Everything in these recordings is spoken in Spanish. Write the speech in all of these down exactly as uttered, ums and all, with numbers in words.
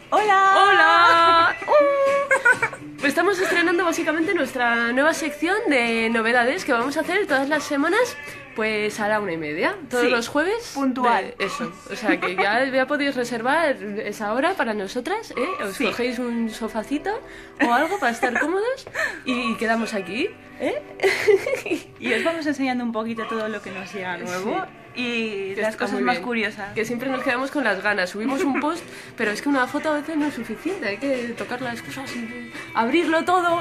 ¡Hola! ¡Hola! Uh. Estamos estrenando básicamente nuestra nueva sección de novedades que vamos a hacer todas las semanas, pues a la una y media, todos Sí, los jueves. puntual. De eso, o sea que ya, ya podéis reservar esa hora para nosotras, ¿eh? Os Sí. cogéis un sofacito o algo para estar cómodos y quedamos aquí, ¿eh? Y os vamos enseñando un poquito todo lo que nos llega nuevo y Que las está cosas muy más bien. curiosas. Que siempre nos quedamos con las ganas. Subimos un post, pero es que una foto a veces no es suficiente. Hay que tocar las cosas y abrirlo todo.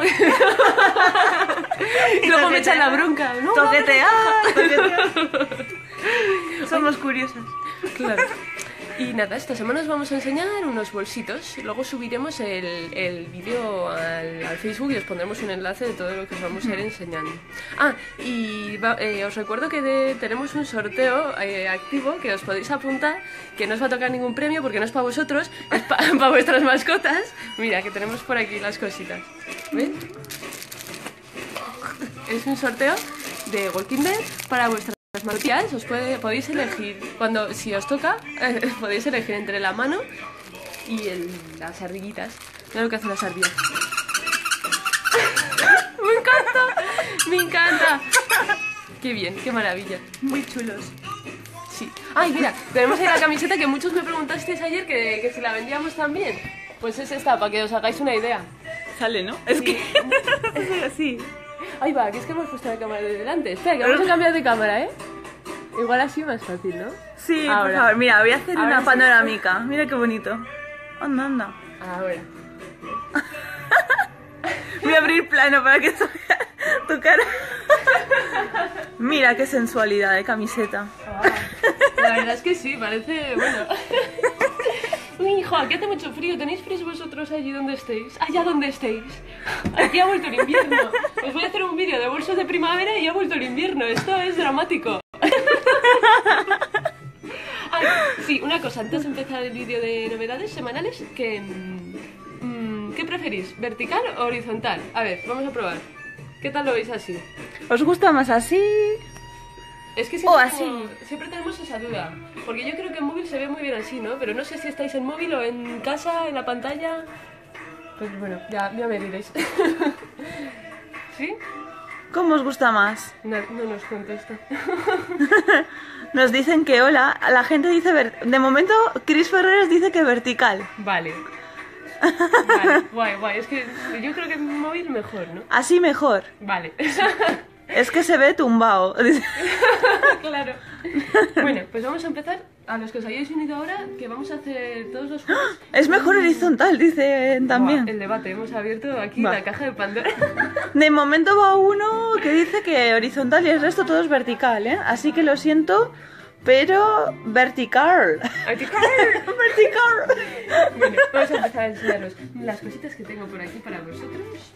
Y luego me echan la bronca. No, Toquetear, toquetear. Somos curiosas. claro. Y nada, esta semana os vamos a enseñar unos bolsitos. Luego subiremos el, el vídeo al, al Facebook y os pondremos un enlace de todo lo que os vamos a ir enseñando. Ah, y va- eh, os recuerdo que de- tenemos un sorteo eh, activo que os podéis apuntar, que no os va a tocar ningún premio porque no es para vosotros, es para vuestras mascotas. Mira, que tenemos por aquí las cositas. ¿Veis? Es un sorteo de Walking Dead para vuestras mascotas. Os puede, podéis elegir, cuando si os toca, eh, podéis elegir entre la mano y el, las ardillitas. Mira lo que hacen las ardillas. ¡Me encanta! ¡Me encanta! ¡Qué bien! ¡Qué maravilla! Muy chulos. Sí. Ay, mira, tenemos ahí la camiseta que muchos me preguntasteis ayer que, que si la vendíamos también. Pues es esta, para que os hagáis una idea. Sale, ¿no? Es Sí. que... así. Ahí va, que es que hemos puesto la cámara de delante. Espera, que vamos a cambiar de cámara, ¿eh? Igual así más fácil, ¿no? Sí, por Ahora. favor. Mira, voy a hacer Ahora una sí. panorámica. Mira qué bonito. Anda, anda. Ahora. Voy a abrir plano para que se vea tu cara. Mira qué sensualidad de camiseta. Ah, la verdad es que sí, parece, bueno. Uy, hijo, aquí hace mucho frío. ¿Tenéis frío vosotros allí donde estéis? Allá donde estéis. Aquí ha vuelto el invierno. Os voy a hacer un vídeo de bolsos de primavera y ha vuelto el invierno. Esto es dramático. Ay, sí, una cosa, antes de empezar el vídeo de novedades semanales, que... mm, ¿qué preferís? ¿Vertical o horizontal? A ver, vamos a probar. ¿Qué tal lo veis así? ¿Os gusta más así? Es que O siempre, así. como- siempre tenemos esa duda. Porque yo creo que en móvil se ve muy bien así, ¿no? Pero no sé si estáis en móvil o en casa, en la pantalla. Pues bueno, ya, ya me diréis. ¿Sí? ¿Cómo os gusta más? No, no nos contesta. Nos dicen que hola. La gente dice... ver- De momento, Chris Ferreros dice que vertical. Vale. Vale, guay, guay. Es que yo creo que en móvil mejor, ¿no? Así mejor. Vale. Es que se ve tumbado. Claro. Bueno, pues vamos a empezar. A los que os hayáis unido ahora, que vamos a hacer todos los juegos. Es mejor horizontal, dicen también. Buah, el debate, hemos abierto aquí Va. la caja de Pandora. De momento va uno que dice que horizontal y el resto todo es vertical, ¿eh? Así que lo siento, pero vertical. Vertical. Vertical. Bueno, vamos a empezar a enseñaros las cositas que tengo por aquí para vosotros.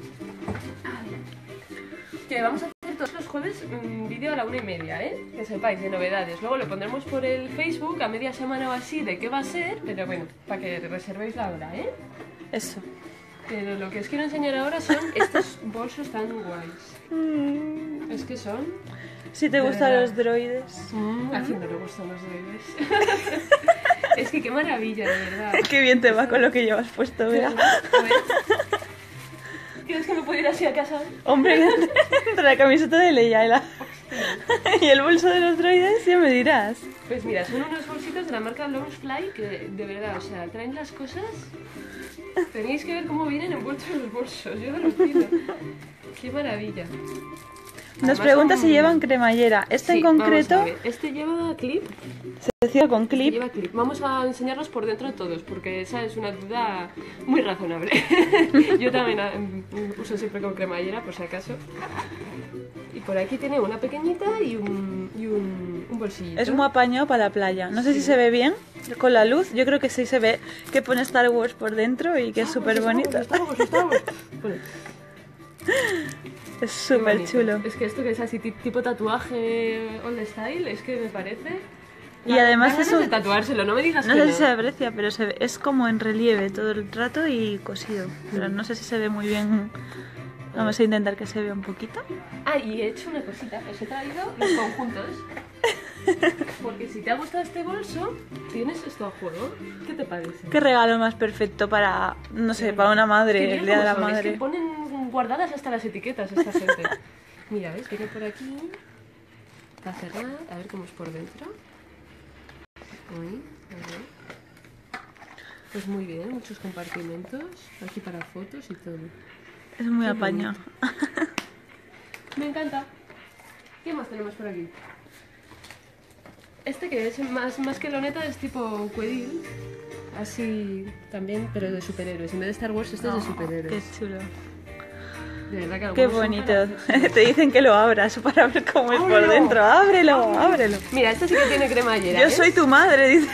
A ver. Que vamos a hacer todos los jueves un vídeo a la una y media, ¿eh? Que sepáis, de novedades. Luego lo pondremos por el Facebook a media semana o así de qué va a ser, pero bueno, para que reservéis la hora, ¿eh? Eso. Pero lo que os quiero enseñar ahora son estos bolsos tan guays. Mm, Es que son... Si te De gustan verdad. los droides. Mm, ¿a quién no le gustan los bebés? Es que qué maravilla, de verdad. Qué bien te va con lo que llevas puesto, mira. A ver. ¿Quieres que me pueda ir así a casa? Hombre, entre la camiseta de Leia y, la... y el bolso de los droides, ya me dirás. Pues mira, son unos bolsitos de la marca Loungefly que de verdad, o sea, traen las cosas. Tenéis que ver cómo vienen envueltos los bolsos, yo alucino. Qué maravilla. Nos Además pregunta son- si llevan cremallera. Este Sí, en vamos a concreto ver. Este lleva clip. se cierra con clip. Lleva clip. Vamos a enseñarlos por dentro todos, porque esa es una duda muy razonable. Yo también ah, mm, uso siempre con cremallera, por si acaso. Y por aquí tiene una pequeñita y un, y un, un bolsillito. Es muy apañado para la playa. No sé si Sí. se ve bien con la luz. Yo creo que sí se ve que pone Star Wars por dentro y que es Star Wars, súper Star Wars, bonito. Star Wars, Star Wars. Bueno, Es qué súper bonito. chulo. Es que esto que es así ti- tipo tatuaje old style, es que me parece... Y Da- además dan es ganas un- de tatuárselo, no me digas No que sé no. si se aprecia, pero se ve- es como en relieve todo el trato y cosido. Pero no sé si se ve muy bien. Vamos a intentar que se vea un poquito. Ah, y he hecho una cosita, os he traído los conjuntos. Porque si te ha gustado este bolso, tienes esto a juego. ¿Qué te parece? Qué regalo más perfecto para, no sé, para una madre, Que el mira día de la cómo son, es madre. que ponen guardadas hasta las etiquetas esta gente. Mira, ¿ves? Viene por aquí. Está cerrada. A ver cómo es por dentro. Uy, a ver. Pues muy bien, muchos compartimentos. Aquí para fotos y todo. Es muy Qué apañado. Me encanta. ¿Qué más tenemos por aquí? Este que es más, más que loneta es tipo Quedil. Así también, pero de superhéroes. En vez de Star Wars, este es de Oh, superhéroes. qué chulo. De verdad que Qué algunos son bonito. para- Te dicen que lo abras para ver cómo es por ¡Ábrelo! dentro. Ábrelo, ábrelo. Mira, este sí que tiene cremallera. Yo ¿ves? soy tu madre, dice.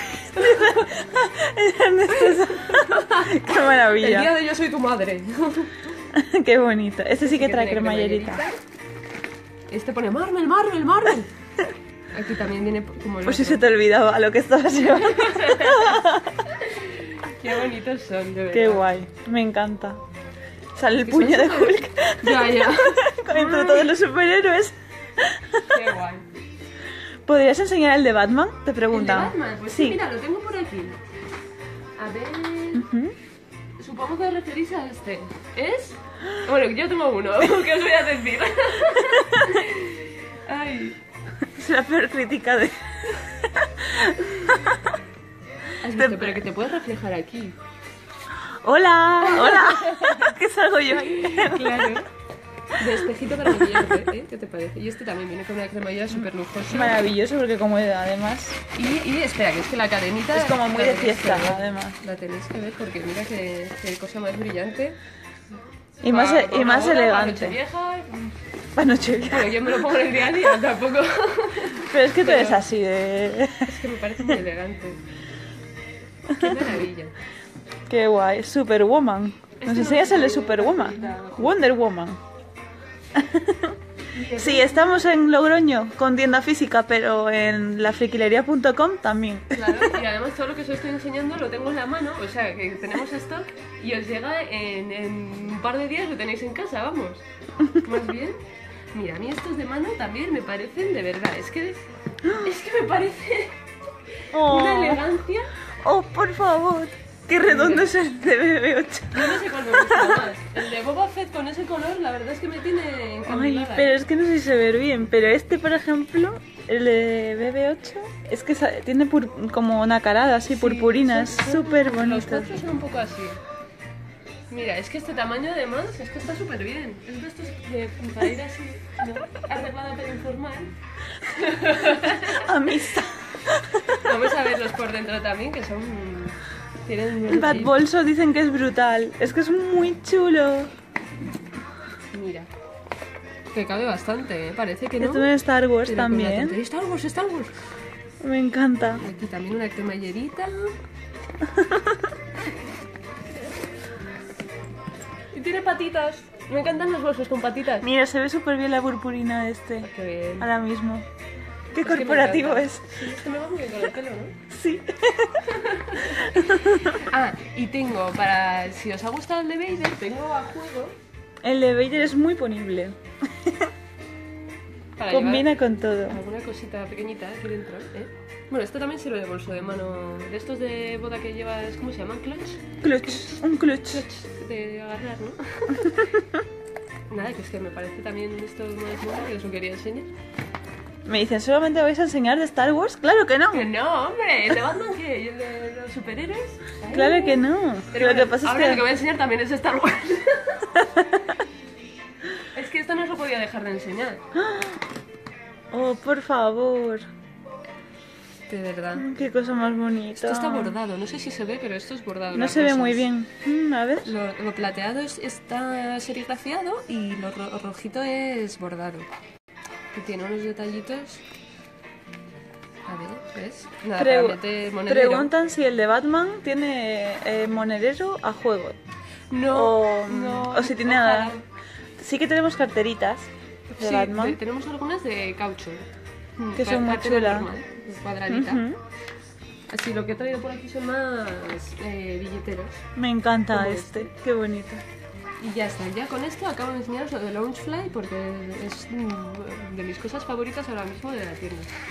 Qué El día maravilla. de yo soy tu madre. Qué bonito. Este sí que trae tiene cremallerita. Este pone Marvel, Marvel, Marvel. Aquí también viene como el Pues si otro. se te olvidaba lo que estabas llevando. Qué bonitos son, de verdad. Qué guay. Me encanta. Sale el Que son puño de súper- Hulk. Ya, ya. Entre todos los superhéroes. Qué guay. ¿Podrías enseñar el de Batman? Te ¿El de preguntan. Batman? Pues sí, mira, lo tengo por aquí. A ver... Ujú. Supongo que os referís a este. ¿Es? Bueno, yo tengo uno, ¿qué os voy a decir? Ay. Es la peor crítica de... ¿Has visto? Pero que te puedes reflejar aquí. ¡Hola! ¡Hola! ¿Qué salgo yo ahí? Claro. De espejito para maquillarte, ¿eh? ¿Qué te parece? Y este también viene con una cremallera súper lujosa. Maravilloso porque como además Y, y espera, que es que la cadenita... es como muy la de tenéis que fiesta, ver. además. La tenéis que ver porque mira que, que cosa más brillante. Y más, Pa- y pa una más boda, pa elegante. Nochevieja. Para Nochevieja. Bueno, yo me lo pongo en el día a día, tampoco. Pero es que tú Pero- eres así de... Es que me parece muy elegante. Qué maravilla. Qué guay. Superwoman. Este ¿Nos no enseñas sé el de si- Superwoman? Wonder Woman. Sí, estamos en Logroño con tienda física, pero en la friquilería punto com también. Claro, y además todo lo que os estoy enseñando lo tengo en la mano, o sea que tenemos stock y os llega en, en un par de días, lo tenéis en casa, vamos. Más bien, mira, a mí estos de mano también me parecen de verdad, es que, es que me parece Oh, una elegancia. oh, por favor. Qué redondo es el de B B ocho. Yo no sé cuál me gusta más. El de Boba Fett con ese color, la verdad es que me tiene Ay, encandilada. pero es que no sé si se ve bien. Pero este, por ejemplo, el de B B ocho, es que sa- tiene pur- como una carada así, Sí, purpurina. Es son- son- súper Los bonito. cuatro son un poco así. Mira, es que este tamaño además es que está súper bien. Es de estos que para ir así, ¿no? Arreglada pero informal. Amistad. Vamos a verlos por dentro también, que son... Tienen un El Bad sí. Bolso dicen que es brutal. Es que es muy chulo. Mira. Que cabe bastante, ¿eh? Parece que no. Esto en Star Wars Pero con la también. tontería, Star Wars, Star Wars. Me encanta. Y aquí también una cremallerita. Y tiene patitas. Me encantan los bolsos con patitas. Mira, se ve súper bien la purpurina este. Qué bien. Ahora mismo. Qué Es que me corporativo encanta. es. Sí, es que me va muy bien con el pelo, ¿no? Sí. Ah, y tengo para... Si os ha gustado el de Vader, tengo a juego... El de Vader es muy ponible. Para Combina llevar con todo. alguna cosita pequeñita aquí dentro, ¿eh? Bueno, esto también sirve de bolso de mano. De estos de boda que llevas... ¿Cómo se llaman? ¿Clutch? Clutch. Un clutch. Clutch de agarrar, ¿no? Nada, que es que me parece también esto más mono que os lo quería enseñar. Me dicen, ¿solamente vais a enseñar de Star Wars? Claro que no. Que no, hombre, ¿el de Batman qué? ¿Y el de los superhéroes? Ay. Claro que no. Pero Lo bueno, que pasa es ahora lo que que... voy a enseñar también es Star Wars. Es que esto no se podía dejar de enseñar. Oh, por favor. De verdad. Qué cosa más bonita. Esto está bordado, no sé si se ve, pero esto es bordado. No las se ve rosas. muy bien. Mm, a ver. Lo, lo plateado es- está serigrafiado y lo ro- rojito es bordado. Y tiene unos detallitos. A ver, ¿ves? Nada, Pregu- para meter monedero. Preguntan si el de Batman tiene eh, monedero a juego. No, o, no. o si tiene ojalá. nada. Sí que tenemos carteritas de Sí, Batman. de- tenemos algunas de caucho. Mm, Que son muy cartera chulas. normal, cuadradita. Ujú. Así, lo que he traído por aquí son más eh, billeteros. Me encanta Como este. Qué bonito. Y ya está, ya con esto acabo de enseñaros lo de Loungefly porque es mm, de mis cosas favoritas ahora mismo de la tienda.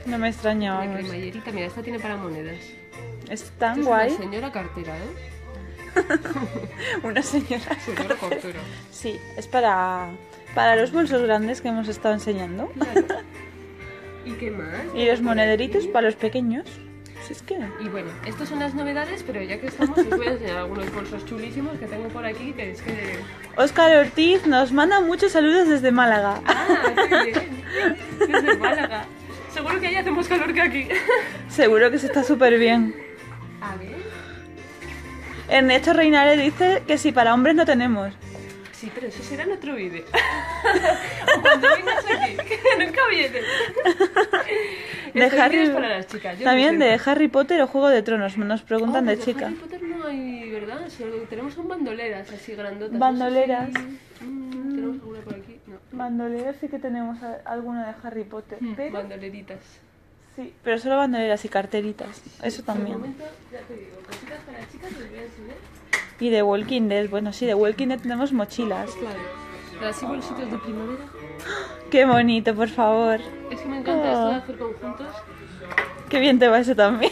No me extraña, La vamos. cremallerita, mira, esta tiene para monedas. Es tan Esta guay. Es una señora cartera, ¿eh? Una señora. Señora cartera. Sí, es para, para los bolsos grandes que hemos estado enseñando. Claro. ¿Y qué más? Y los monederitos para los pequeños. Si es que... Y bueno, estas son las novedades, pero ya que estamos, os voy a enseñar algunos bolsos chulísimos que tengo por aquí, que es que... Óscar Ortiz nos manda muchos saludos desde Málaga. ¡Ah, qué bien! Desde Málaga. Seguro que ahí hace más calor que aquí. Seguro que se está súper bien. A ver... Ernesto Reinare dice que si para hombres no tenemos. Sí, pero eso será en otro vídeo. O cuando vengas aquí, que nunca vienes. De Este Harry... vídeo es para las chicas. yo También lo de siento. Harry Potter o Juego de Tronos. Nos preguntan Oh, de pues chica. Harry Potter no hay, ¿verdad? Solo tenemos son bandoleras así grandotas. Bandoleras. No sé si- mm, ¿Tenemos alguna por aquí? No. Bandoleras sí que tenemos a- alguna de Harry Potter. Mm, Pero... Bandoleritas. Sí, pero solo bandoleras y carteritas. Eso Por el también. momento, ya te digo, cositas para chicas les voy a enseñar. Y de Walking Dead. Bueno, sí, de Walking Dead tenemos mochilas. Claro. Así bolsitos de primavera. Qué bonito, por favor. Es que me encanta Oh. esto de hacer conjuntos. Qué bien te va eso también.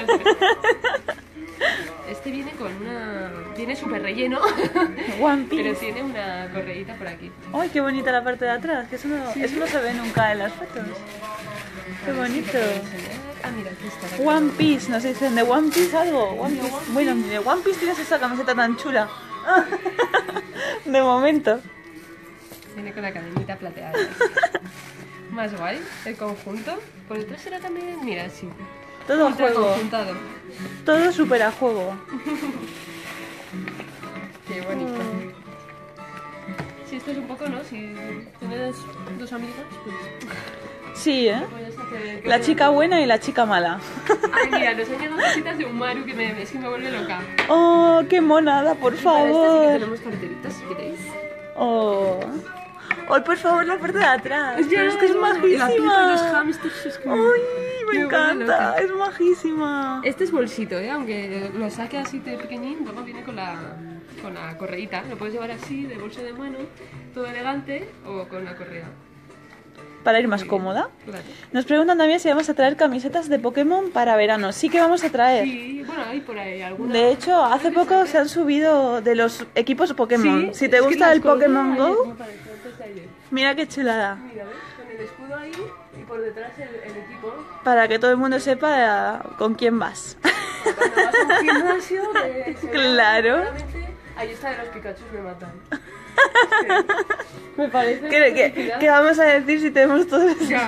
Este viene con una... Viene súper relleno. One Pero Piece. tiene una correíta por aquí. Ay, qué bonita la parte de atrás. Que eso no, eso no se ve nunca en las fotos. Qué bonito. Ah, mira, aquí está. la One Piece, nos dicen de One Piece algo. One Piece. Bueno, de One Piece tienes esa camiseta tan chula. De momento. Viene con la cadenita plateada. Más guay, el conjunto. Por detrás será también, mira, sí. Todo a Ultra juego. conjuntado. Todo súper a juego. Qué bonito. Si esto es un poco, ¿no? Si tienes dos amigas, pues Sí, ¿eh? puedes hacer... que La una- chica buena y la chica mala. Ay, mira, nos han llegado cositas de un Maru que me, es que me vuelve loca. Oh, qué monada, por Y para esta sí que favor. tenemos carteritas, si queréis. Oh. Ay, por favor, la parte de atrás. Pero es que es Y la pipa y los majísima. hamsters, es que... Ay, me me vuelve encanta. loca. Es majísima. Este es bolsito, ¿eh? Aunque lo saque así de pequeñín, luego viene con la, con la correíta. Lo puedes llevar así, de bolso de mano, todo elegante, o con la correa. Para ir más cómoda. Claro. Nos preguntan también si vamos a traer camisetas de Pokémon para verano. Sí que vamos a traer. Sí, bueno, hay por ahí alguna. De hecho, hace poco se han subido de los equipos Pokémon. Sí, si es te que gusta las el colgué Pokémon ayer, Go, me pareció, antes de ayer. mira qué chulada. Mira, ¿ves? Con el escudo ahí y por detrás el, el equipo. Para que todo el mundo sepa eh, con quién vas. Cuando vas a un gimnasio, que se ve Claro. claramente, ahí está de los Pikachu, me matan. Sí. Me parece. ¿Qué, una qué- felicidad. qué vamos a decir si tenemos todo eso? Ya.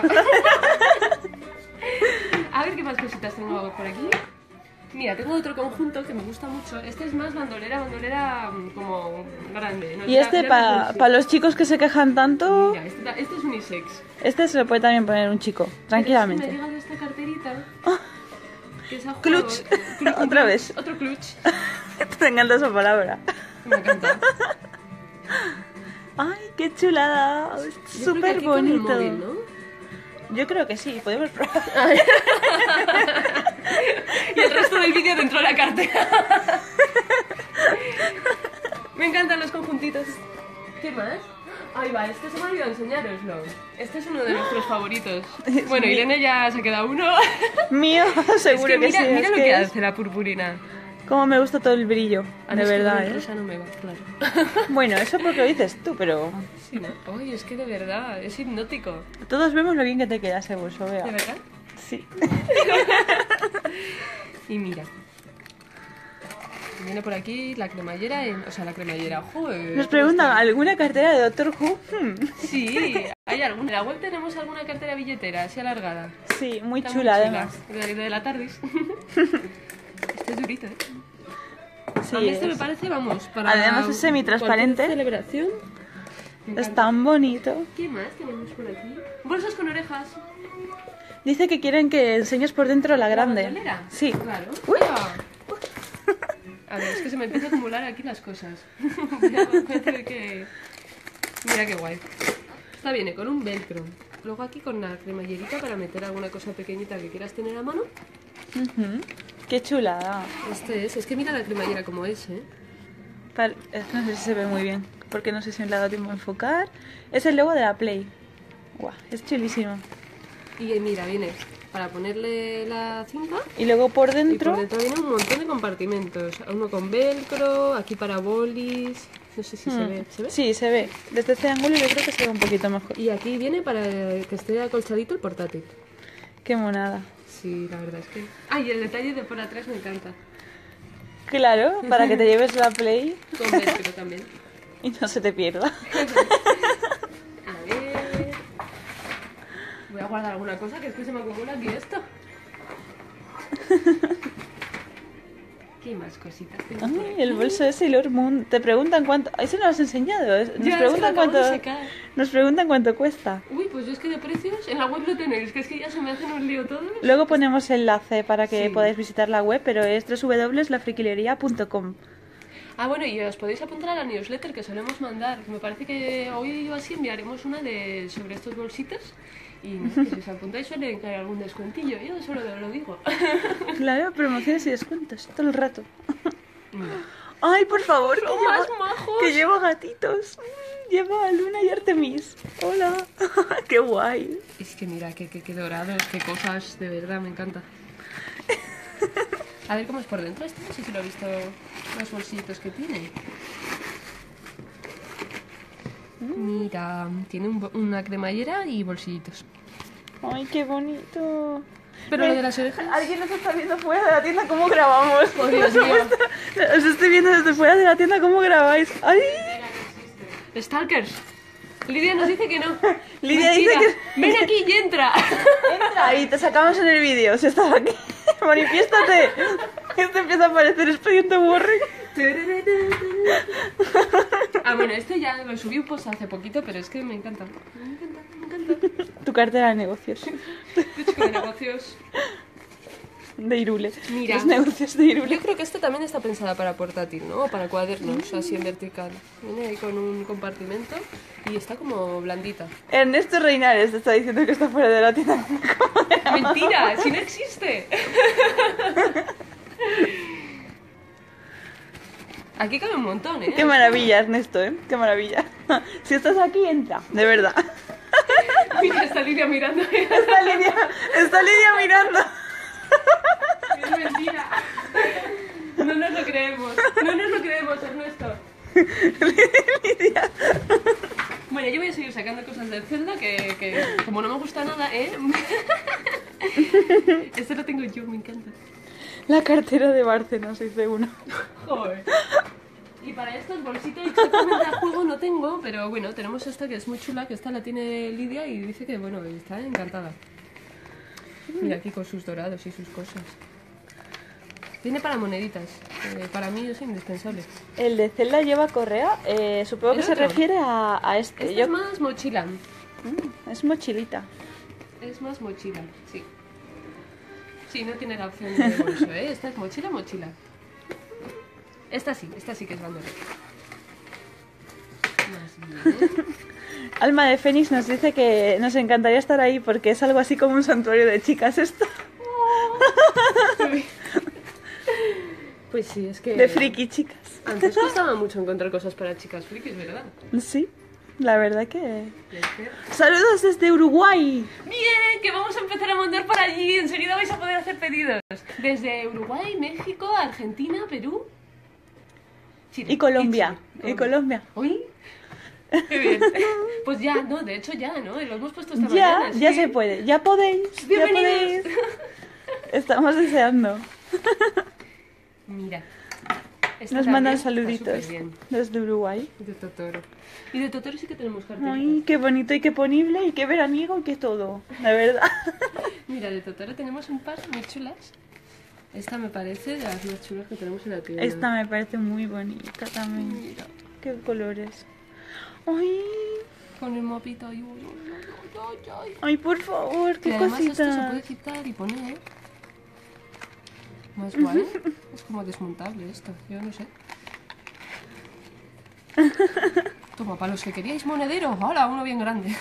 A ver qué más cositas tengo por aquí. Mira, tengo otro conjunto que me gusta mucho. Este es más bandolera, bandolera mm, como grande. ¿no? Y este Mira, para mira cómo es. los chicos que se quejan tanto, Mira, este, ta- este es unisex. este se lo puede también poner un chico, Pero es que me ha tranquilamente. llegado esta carterita. Que es a juego. Clutch. Clutch, un Otra clutch, vez. Otro clutch. Te encanta esa palabra. Me encanta. Ay, qué chulada. Es Yo creo que súper aquí con el bonito. móvil, ¿no? Yo creo que sí, podemos probar. Y el resto del vídeo dentro de la cartera. Me encantan los conjuntitos. ¿Qué más? Ahí va, este se me ha olvidado enseñároslo. Este es uno de nuestros favoritos. Bueno, Irene ya se ha quedado uno. Mío, seguro es que que, mira, sí. mira es lo que que es- hace la purpurina. Cómo me gusta todo el brillo, A mí de es que verdad, el ¿eh? rosa no me va, claro. Bueno, eso porque lo dices tú, pero Sí, ¿no? Ay, es que de verdad, es hipnótico. todos vemos lo bien que te queda ese bolso, ¿De vea. verdad? Sí. Y mira. Viene por aquí la cremallera, en- o sea, la cremallera. Joder, Nos ¿cómo preguntan, está? ¿alguna cartera de Doctor Who? Hmm. Sí, hay alguna. En la web tenemos alguna cartera billetera, así alargada. Sí, muy Está chula, muy además. De, de la TARDIS. Este es durito, ¿eh? Sí, A mí este me es- parece, vamos, para... Además es semitransparente. cualquier celebración. Me es encanta. tan bonito. ¿Qué más tenemos por aquí? Bolsas con orejas. Dice que quieren que enseñes por dentro la grande. bandolera? Sí. Claro. Uy. Ah. A ver, es que se me empieza a acumular aquí las cosas. Voy a tener que... Mira qué guay. Esta viene con un velcro. Luego aquí con la cremallerita para meter alguna cosa pequeñita que quieras tener a mano. Ujú. Qué chulada. Este es, es que mira la cremallera como es, ¿eh? Par- es que no sé si se ve muy bien, porque no sé si me le ha dado tiempo a enfocar. Es el logo de la Play. Guau, es chulísimo. Y eh, mira, viene para ponerle la cinta. Y luego por Y dentro... por dentro viene un montón de compartimentos. Uno con velcro, aquí para bolis. No sé si se Mm, ve. ¿Se ve? Sí, se ve. Desde este ángulo yo creo que se ve un poquito mejor. Y aquí viene para que esté acolchadito el portátil. Qué monada. Sí, la verdad es que... Ah, y el detalle de por atrás me encanta. Claro, para que te lleves la Play Con velcro también. y no se te pierda. A ver... Voy a guardar alguna cosa que después se me acumula aquí esto. ¿Qué más cositas tengo por Ay, aquí? el bolso de Sailor Moon. Te preguntan cuánto... Eso no lo has enseñado. es- Nos Ya, es que lo preguntan acabo de cuánto... sacar. Nos preguntan cuánto cuesta. Uy, pues yo es que de precios en la web lo tenéis, que es que ya se me hacen un lío todo. Luego ponemos enlace para que Sí. podáis visitar la web, pero es doble u doble u doble u punto la friquilería punto com. Ah, bueno, y os podéis apuntar a la newsletter que solemos mandar. Me parece que hoy o así enviaremos una de sobre estos bolsitos. Y nada, que si os apuntáis suele caer algún descuentillo. Yo solo lo digo. Claro, promociones y descuentos todo el rato. Mira. Ay, por favor, que Son lleva, más majos. que lleva gatitos. Mm, Lleva a Luna y Artemis. Hola. Qué guay. Es que mira, qué, qué, qué dorados, qué cosas, de verdad, me encanta. A ver cómo es por dentro. Este no sé si lo he visto, los bolsitos que tiene. Mira, tiene un bo- una cremallera y bolsillitos. Ay, qué bonito. Pero lo de las orejas... Alguien nos está viendo fuera de la tienda cómo grabamos. Oh, Dios Nos ha mío. puesto- Os estoy viendo desde fuera de la tienda cómo grabáis. Ay. Stalkers. Lidia nos dice que no. Lidia Mentira. dice Ven aquí y entra. Entra y te sacamos en el vídeo. Si estás aquí, manifiéstate. Este empieza a aparecer expediente Warren. Ah, bueno, este ya lo subí un post hace poquito, pero es que me encanta. Me encanta, me encanta. Tu cartera de negocios. De chico de negocios. De Irule. Mira. Los negocios de Irule. Yo creo que esta también está pensada para portátil, ¿no? O para cuadernos, así en vertical. Viene ahí con un compartimento y está como blandita. Ernesto Reinares te está diciendo que está fuera de la tienda. ¡Mentira! ¡Si no existe! Aquí cabe un montón, ¿eh? Qué maravilla, Ernesto, ¿eh? Qué maravilla. Si estás aquí, entra. De verdad. Mira, está Lidia mirando. Está Lidia, está Lidia mirando. Es mentira. No nos lo creemos. No nos lo creemos, Ernesto. Lidia. Bueno, yo voy a seguir sacando cosas del Zelda que, que como no me gusta nada, ¿eh? Esto lo tengo yo, me encanta. La cartera de Bárcenas, dice uno. Joder. Y para estos bolsitos exactamente a juego no tengo, pero bueno, tenemos esta que es muy chula, que esta la tiene Lidia y dice que, bueno, está encantada. Mira aquí con sus dorados y sus cosas. Tiene para moneditas, eh, para mí es indispensable. El de Zelda lleva correa. Eh, supongo que ¿El se otro? refiere a, a este. Este Yo- es más mochila. Mm, es mochilita. Es más mochila, sí. Sí, no tiene la opción de bolso, ¿eh? Esta es mochila, mochila. Esta sí, esta sí que es bandera. Más bien. Alma de Fénix nos dice que nos encantaría estar ahí porque es algo así como un santuario de chicas esto. Pues sí, es que... De friki chicas. Antes costaba mucho encontrar cosas para chicas frikis, ¿verdad? Sí, la verdad que... Y es que- Saludos desde Uruguay. Bien, que vamos a empezar a mandar por allí. Enseguida vais a poder hacer pedidos. Desde Uruguay, México, Argentina, Perú... Chile. Y Colombia. Chile. Y Colombia. ¿Uy? Qué bien. Pues ya, no, de hecho ya, ¿no? Lo hemos puesto esta Ya, mañana. ya ¿sí? se puede. Ya podéis. Ya Bienvenidos. podéis. Estamos deseando. Mira. esta Nos también mandan está saluditos superbién. desde Uruguay. De Totoro. Y de Totoro sí que tenemos cartelitos. Ay, qué bonito y qué ponible y qué veraniego y qué todo. De verdad. Mira, de Totoro tenemos un par muy chulas. Esta me parece de las más chulas que tenemos en la tienda. Esta me parece muy bonita también. Mira, Qué colores. Ay, con el mapita. Ay, ay, ay, ay, ay. ay, por favor, Y qué además esto se cosita. puede quitar y poner. Más guay. Es como desmontable esto, yo no sé. Toma, para los que queríais monedero, ¡hola! Uno bien grande.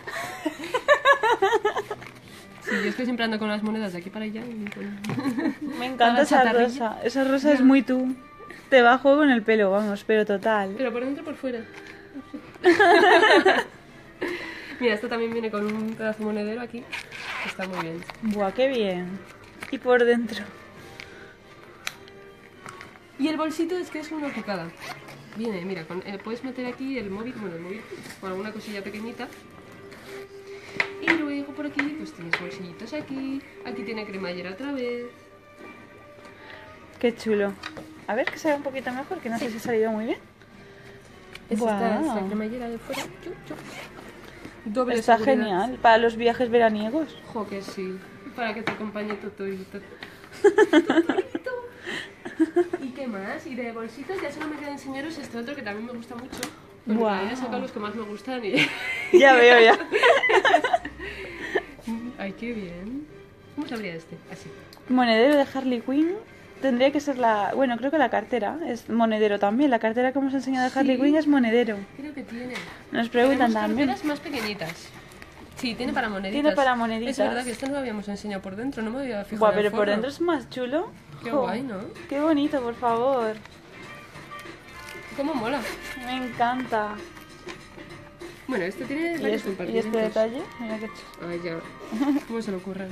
Sí, yo estoy siempre ando con las monedas de aquí para allá. Y con... Me encanta esa chatarrilla. rosa. Esa rosa es muy tú. Te va a juego en el pelo, vamos, pero total. Pero por dentro y por fuera. Mira, esto también viene con un pedazo monedero aquí. Está muy bien. Buah, qué bien. Y por dentro. Y el bolsito es que es una picada. Viene, mira, con, eh, puedes meter aquí el móvil, bueno, el móvil, con alguna cosilla pequeñita. Y luego por aquí, pues tienes bolsillitos aquí. Aquí tiene cremallera otra vez. Qué chulo. A ver que se ve un poquito mejor, que no sé si ha salido muy bien. Es Guau. esta, esta cremallera de fuera. Chup, chup. Doble Está seguridad. genial para los viajes veraniegos. Jo, que sí. Para que te acompañe Totorito. ¿Y qué más? Y de bolsitos ya solo me queda enseñaros este otro que también me gusta mucho. Porque Guau. he sacado los que más me gustan y... Ya veo, ya. Ay, qué bien. ¿Cómo se abría este? Así. Monedero de Harley Quinn. Tendría que ser la... Bueno, creo que la cartera es monedero también. La cartera que hemos enseñado de Harley Sí. Quinn es monedero. Creo que tiene. Nos preguntan Tenemos también. carteras más pequeñitas. Sí, tiene para moneditas. Tiene para moneditas. Es verdad que esto no lo habíamos enseñado por dentro, no me había fijado. Buah, en el pero por forro. dentro es más chulo. Qué Jo, guay, ¿no? Qué bonito, por favor. ¿Cómo mola? Me encanta. Bueno, esto tiene ¿Y varios este, y este compartimentos. detalle? Mira qué chulo. Ay, ya. ¿Cómo se le ocurre?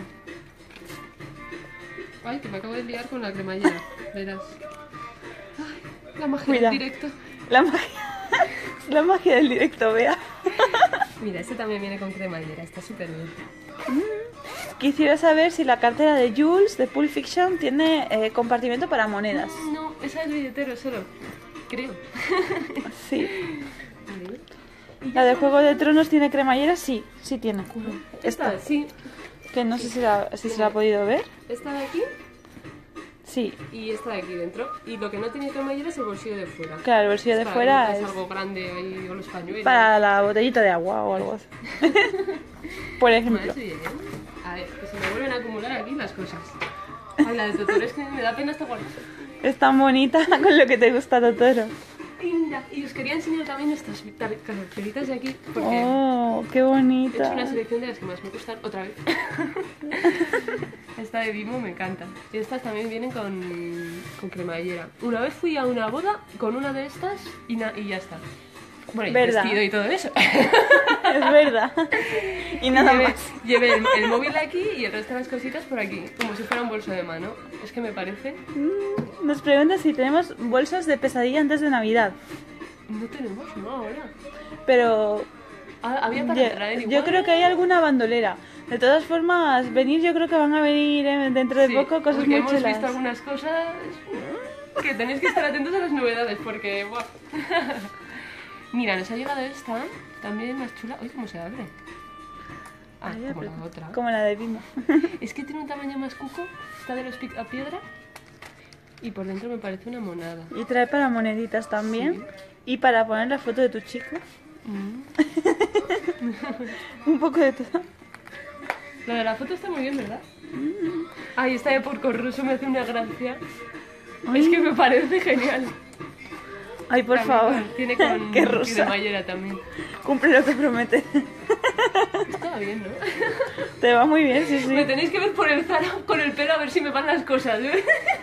Ay, que me acabo de liar con la cremallera. Verás. Ay, la magia Cuidado. del directo. La magia... es la magia del directo, vea. Mira, este también viene con cremallera. Está súper bien. Quisiera saber si la cartera de Jules, de Pulp Fiction, tiene eh, compartimento para monedas. No, esa es billetero solo. Creo. Sí. Vale. La de Juego de Tronos tiene cremallera, sí, sí tiene. Esta, Esta, sí. que no sé si, la, si se la ha podido ver. Esta de aquí Sí, y esta de aquí dentro. Y lo que no tiene cremallera es el bolsillo de fuera. claro, el bolsillo de Para fuera que metas es algo grande ahí o los pañuelos. para la botellita de agua o algo así. Por ejemplo. Más bien. A ver, que se me vuelven a acumular aquí las cosas. Ay, la de Totoro es que me da pena esta guarda. Es tan bonita con lo que te gusta, Totoro. Y mira, y os quería enseñar también estas tar- cartelitas de aquí, porque Oh, qué he hecho bonita. una selección de las que más me gustan, otra vez. Esta de Bimbo me encanta. Y estas también vienen con, con cremallera. Una vez fui a una boda con una de estas y, na- y ya está. Bueno, y ¿Verdad? vestido y todo eso. Es verdad. Y nada llevé, más. llevé el, el móvil aquí y el resto de las cositas por aquí, como si fuera un bolso de mano. Es que me parece... Mm, Nos preguntan si tenemos bolsos de pesadilla antes de Navidad. No tenemos, no, ahora. Pero Ah, había para yo, traer igual. yo creo que hay alguna bandolera. De todas formas, venir yo creo que van a venir eh, dentro de Sí, poco cosas porque muy hemos chulas. visto algunas cosas que tenéis que estar atentos a las novedades porque... ¡buah! Mira, nos ha llegado esta, también más chula. Uy, ¿cómo se abre? Ah, Ay, como pero- la otra. Como la de Bimbo. Es que tiene un tamaño más cuco, está de los pic a piedra y por dentro me parece una monada. Y trae para moneditas también. Sí. Y para poner la foto de tu chico. Mm. Un poco de todo. Lo de la foto está muy bien, ¿verdad? Ay, esta de Porco Rosso me hace una gracia. Ay. Es que me parece genial. Ay, por También favor. con- tiene con Qué rosa. cremallera también. Cumple lo que promete. Estaba bien, ¿no? Te va muy bien, sí, sí. Me tenéis que ver por el Zara con el pelo a ver si me van las cosas, ¿eh?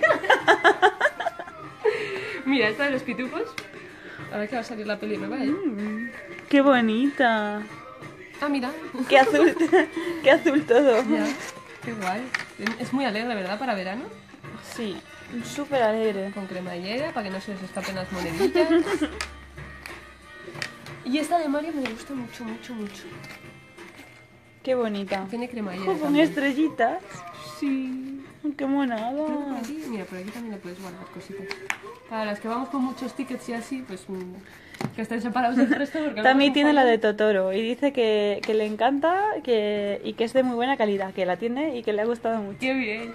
Mira, esta de los pitufos. Ahora que va a salir la peli nueva, ¿eh? Mm, qué bonita. Ah, mira. Qué azul. Qué azul todo. Ya, qué guay. Es muy alegre, ¿verdad? Para verano. Sí, súper alegre. Con cremallera, para que no se os escapen las moneditas. Y esta de Mario me gusta mucho, mucho, mucho. Qué bonita. Tiene cremallera Con también. estrellitas. Sí. Qué monada. Luego por aquí, mira, por aquí también le puedes guardar cositas. Para las que vamos con muchos tickets y así, pues mm, que estén separados del resto. Porque También luego tiene son la de fallos. Totoro y dice que, que le encanta que, y que es de muy buena calidad, que la tiene y que le ha gustado mucho. ¡Qué bien!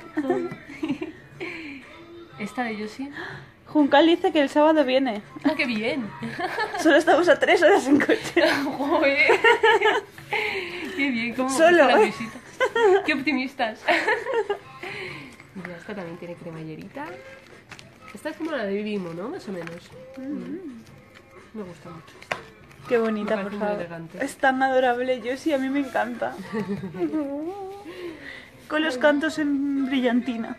Esta de Yoshi. Juncal dice que el sábado viene. ¡Ah, qué bien! Solo estamos a tres horas en coche. ¡Joder! ¡Qué bien! ¿Cómo me Solo, gustan las ¿eh? visitas? ¡Qué optimistas! Mira, esta también tiene cremallerita. Esta es como la de Bimbo, ¿no? Más o menos. Mm. Me gusta mucho esta. Qué bonita, Me por parece muy favor. elegante. Es tan adorable, yo sí, a mí me encanta. Con los cantos en brillantina.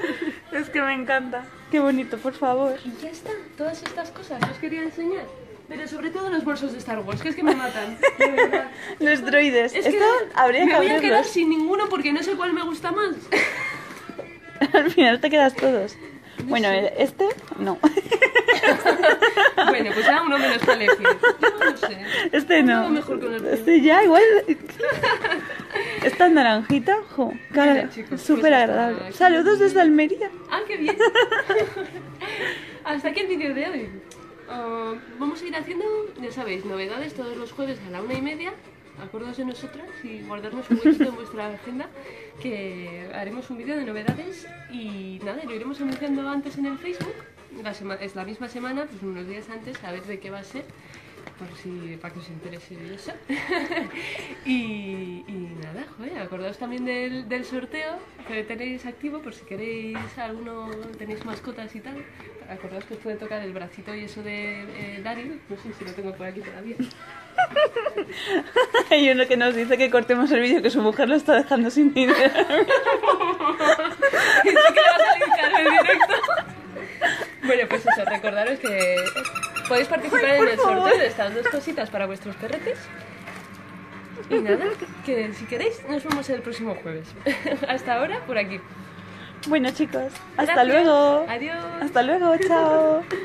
Es que me encanta. Qué bonito, por favor. Y ya está, todas estas cosas os quería enseñar. Pero sobre todo los bolsos de Star Wars, que es que me matan, de verdad. Los droides. Es que Esto habría me que voy a quedar abrirlos. sin ninguno porque no sé cuál me gusta más. Al final te quedas todos. No Bueno, sé. el- este no. Bueno, pues ya uno menos para elegir. Yo no sé. Este Uno no. mejor con el Este ya igual. Esta naranjita, jo, cara, Bueno, chicos, súper pues hasta agradable. aquí. Saludos desde Almería. Ah, qué bien. Hasta aquí el vídeo de hoy. Ah, vamos a ir haciendo, ya sabéis, novedades todos los jueves a la una y media. Acordaos de nosotras y guardarnos un huequito en vuestra agenda, que haremos un vídeo de novedades y nada, lo iremos anunciando antes en el Facebook. La sema- es la misma semana, pues unos días antes, a ver de qué va a ser, por si, para que os interese y eso. y, y nada, joder, acordaos también del, del sorteo que tenéis activo, por si queréis alguno, tenéis mascotas y tal. Acordaos que os puede tocar el bracito y eso de eh, Daryl, no sé si lo tengo por aquí todavía. Hay uno que nos dice que cortemos el vídeo, que su mujer lo está dejando sin dinero. Sí que le vas a linchar en directo. Bueno, pues eso, recordaros que podéis participar Ay, por en el favor. sorteo de estas dos cositas para vuestros perretes. Y nada, que si queréis nos vemos el próximo jueves. Hasta ahora, por aquí. Bueno, chicos, hasta Gracias. luego. Adiós. Hasta luego, chao.